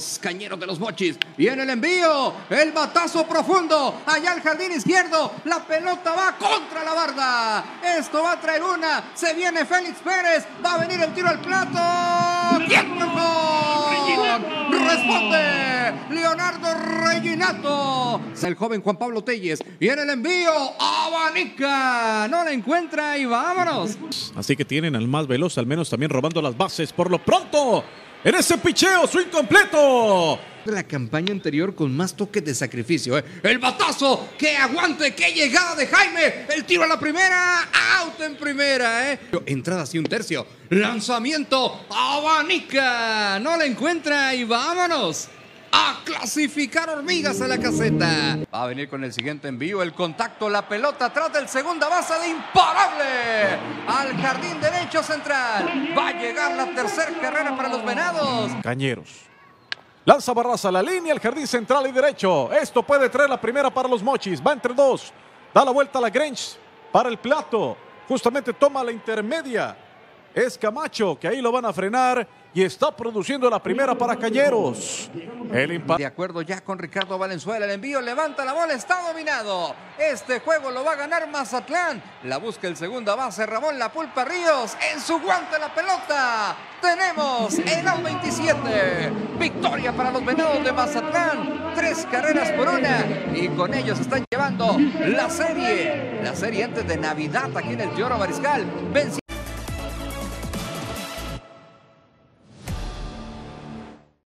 los Cañeros de los Mochis. Viene el envío, el batazo profundo, allá al jardín izquierdo, la pelota va contra la barda. Esto va a traer una, se viene Félix Pérez, va a venir el tiro al plato. ¡Bien, responde Leonardo Reginato! El joven Juan Pablo Telles. Viene el envío, abanica, no la encuentra y vámonos. Así que tienen al más veloz, al menos también robando las bases por lo pronto. En ese picheo, swing completo. La campaña anterior con más toques de sacrificio. El batazo, que aguante, qué llegada de Jaime. El tiro a la primera, out en primera. Entrada así un tercio. Lanzamiento, abanica. No la encuentra y vámonos a clasificar hormigas a la caseta. Va a venir con el siguiente envío, el contacto, la pelota atrás del segunda base de imparable al jardín derecho central. Va a llegar la tercera carrera para los Venados. Cañeros. Lanza Barraza a la línea, el jardín central y derecho. Esto puede traer la primera para los Mochis. Va entre dos. Da la vuelta a la Grange para el plato. Justamente toma la intermedia. Es Camacho, que ahí lo van a frenar y está produciendo la primera para Cañeros. De acuerdo ya con Ricardo Valenzuela, el envío levanta la bola, está dominado. Este juego lo va a ganar Mazatlán. La busca el segunda base, Ramón La Pulpa Ríos. En su guante la pelota. Tenemos el out 27. Victoria para los Venados de Mazatlán. 3 carreras por 1. Y con ellos están llevando la serie. La serie antes de Navidad aquí en el Teodoro Mariscal.